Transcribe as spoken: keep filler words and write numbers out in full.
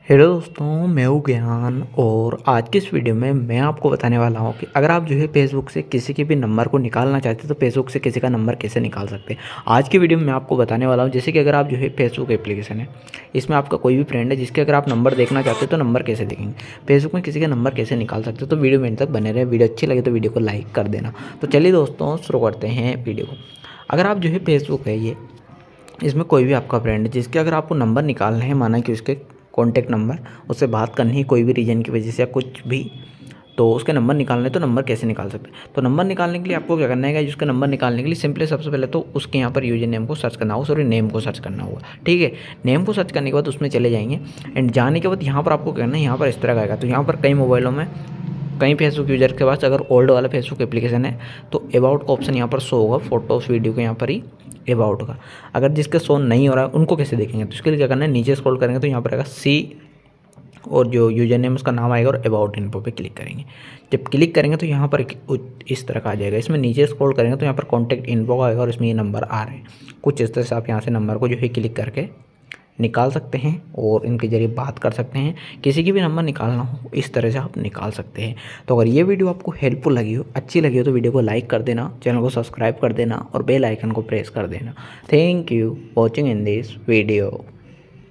Hello दोस्तों, मैं हूँ ज्ञान और आज की इस वीडियो में मैं आपको बताने वाला हूँ कि अगर आप जो है फेसबुक से किसी के भी नंबर को निकालना चाहते हैं तो फेसबुक से किसी का नंबर कैसे निकाल सकते हैं। आज की वीडियो में मैं आपको बताने वाला हूँ जैसे कि अगर आप जो है फेसबुक एप्लीकेशन है, इसमें आपका कोई भी फ्रेंड है जिसके अगर आप नंबर देखना चाहते हो तो नंबर कैसे देखेंगे, फेसबुक में किसी का नंबर कैसे निकाल सकते हो। तो वीडियो में एंड तक बने रहे। वीडियो अच्छी लगे तो वीडियो को लाइक कर देना। तो चलिए दोस्तों शुरू करते हैं वीडियो को। अगर आप जो है फेसबुक है ये, इसमें कोई भी आपका फ्रेंड है जिसके अगर आपको नंबर निकालना है, माना कि उसके कॉन्टैक्ट नंबर, उससे बात करनी है कोई भी रीजन की वजह से या कुछ भी, तो उसके नंबर निकालने तो नंबर कैसे निकाल सकते हैं। तो नंबर निकालने के लिए आपको क्या करना है, जिसका नंबर निकालने के लिए सिंपली सबसे पहले तो उसके यहाँ पर यूजर नेम को सर्च करना होगा, सॉरी नेम को सर्च करना होगा। ठीक है, नेम को सर्च करने के बाद उसमें चले जाएंगे एंड जाने के बाद यहाँ पर आपको करना है, यहाँ पर इस तरह का आएगा। तो यहाँ पर कई मोबाइलों में, कई फेसबुक यूजर के पास अगर ओल्ड वाला फेसबुक एप्लीकेशन है तो अबाउट का ऑप्शन यहाँ पर शो होगा, फोटोस वीडियो के यहाँ पर ही अबाउट का। अगर जिसके शो नहीं हो रहा है उनको कैसे देखेंगे, तो इसके लिए क्या करना है, नीचे स्क्रॉल करेंगे तो यहाँ पर आएगा सी और जो यूजर नेम उसका नाम आएगा और अबाउट इन्फो पे क्लिक करेंगे। जब क्लिक करेंगे तो यहाँ पर इस तरह का आ जाएगा। इसमें नीचे स्क्रॉल करेंगे तो यहाँ पर कॉन्टैक्ट इन्फो आएगा और इसमें ये नंबर आ रहे हैं। कुछ इस तरह से आप यहाँ से नंबर को जो है क्लिक करके निकाल सकते हैं और इनके ज़रिए बात कर सकते हैं। किसी की भी नंबर निकालना हो इस तरह से आप निकाल सकते हैं। तो अगर ये वीडियो आपको हेल्पफुल लगी हो, अच्छी लगी हो, तो वीडियो को लाइक कर देना, चैनल को सब्सक्राइब कर देना और बेल आइकन को प्रेस कर देना। Thank you watching in this video.